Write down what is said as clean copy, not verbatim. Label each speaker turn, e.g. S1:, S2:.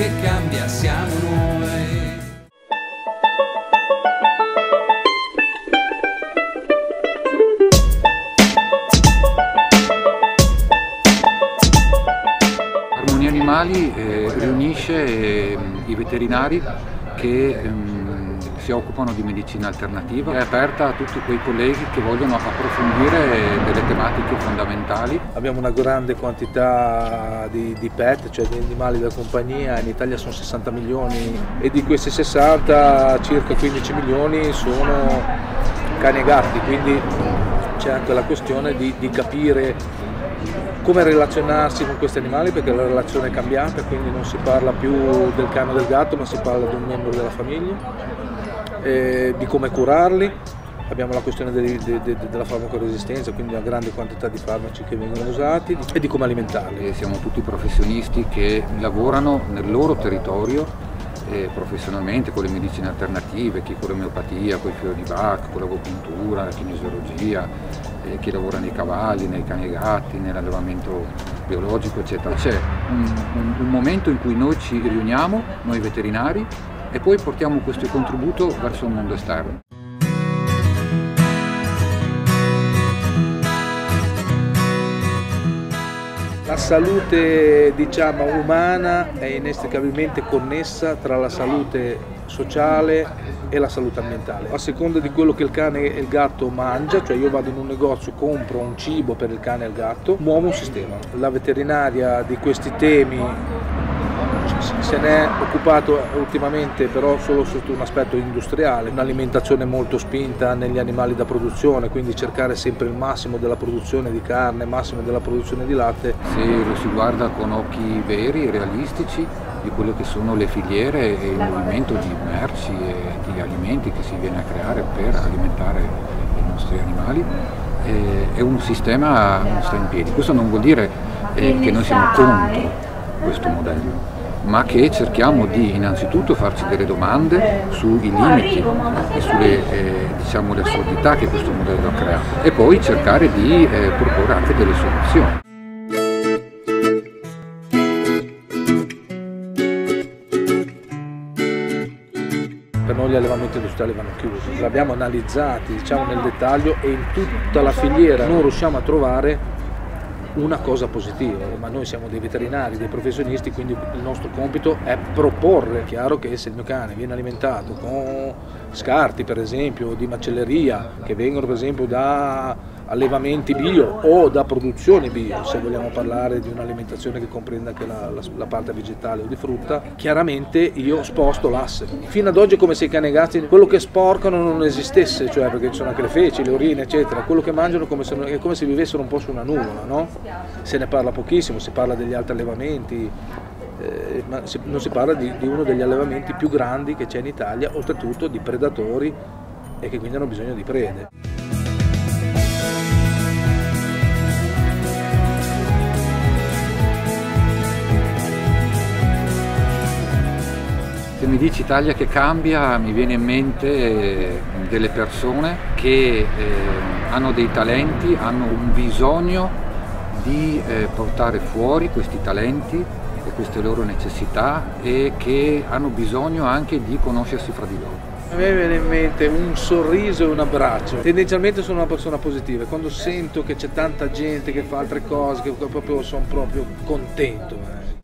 S1: che cambia siamo noi.
S2: Armonia Animali riunisce i veterinari che si occupano di medicina alternativa, è aperta a tutti quei colleghi che vogliono approfondire delle tematiche fondamentali.
S3: Abbiamo una grande quantità di pet, cioè di animali da compagnia, in Italia sono 60 milioni e di questi 60 circa 15 milioni sono cani e gatti, quindi c'è anche la questione di capire come relazionarsi con questi animali, perché la relazione è cambiata, quindi non si parla più del cane o del gatto, ma si parla di un membro della famiglia, di come curarli. Abbiamo la questione della farmacoresistenza, quindi una grande quantità di farmaci che vengono usati, e di come alimentarli.
S2: Siamo tutti professionisti che lavorano nel loro territorio professionalmente con le medicine alternative, chi con l'omeopatia, con i fiori di Bach, con l'agopuntura, la kinesiologia, chi lavora nei cavalli, nei cani e gatti, nell'allevamento biologico, eccetera. C'è un momento in cui noi ci riuniamo, noi veterinari, e poi portiamo questo contributo verso il mondo esterno.
S3: La salute, diciamo, umana è inestricabilmente connessa tra la salute sociale e la salute ambientale. A seconda di quello che il cane e il gatto mangia, cioè io vado in un negozio, compro un cibo per il cane e il gatto, muovo un sistema. La veterinaria di questi temi se ne è occupato ultimamente, però solo sotto un aspetto industriale, un'alimentazione molto spinta negli animali da produzione, quindi cercare sempre il massimo della produzione di carne, il massimo della produzione di latte.
S2: Se lo si guarda con occhi veri, realistici, di quelle che sono le filiere e il movimento di merci e di alimenti che si viene a creare per alimentare i nostri animali, è un sistema che sta in piedi. Questo non vuol dire che noi siamo contro questo modello, ma che cerchiamo di innanzitutto farci delle domande sui limiti e sulle diciamo, le assurdità che questo modello ha creato, e poi cercare di proporre anche delle soluzioni.
S3: Per noi gli allevamenti industriali vanno chiusi, li abbiamo analizzati, diciamo, nel dettaglio, e in tutta la filiera non riusciamo a trovare una cosa positiva, ma noi siamo dei veterinari, dei professionisti, quindi il nostro compito è proporre. È chiaro che se il mio cane viene alimentato con scarti, per esempio, di macelleria, che vengono per esempio da allevamenti bio o da produzioni bio, se vogliamo parlare di un'alimentazione che comprenda anche la parte vegetale o di frutta, chiaramente io sposto l'asse. Fino ad oggi, come se i cani e i gatti, quello che sporcano non esistesse, cioè perché ci sono anche le feci, le urine, eccetera, quello che mangiano è come se vivessero un po' su una nuvola, no? Se ne parla pochissimo, si parla degli altri allevamenti, ma non si parla di uno degli allevamenti più grandi che c'è in Italia, oltretutto di predatori, e che quindi hanno bisogno di prede.
S2: Se mi dici Italia che cambia, mi viene in mente delle persone che hanno dei talenti, hanno un bisogno di portare fuori questi talenti e queste loro necessità, e che hanno bisogno anche di conoscersi fra di loro.
S3: A me viene in mente un sorriso e un abbraccio. Tendenzialmente sono una persona positiva, quando sento che c'è tanta gente che fa altre cose, che proprio sono proprio contento.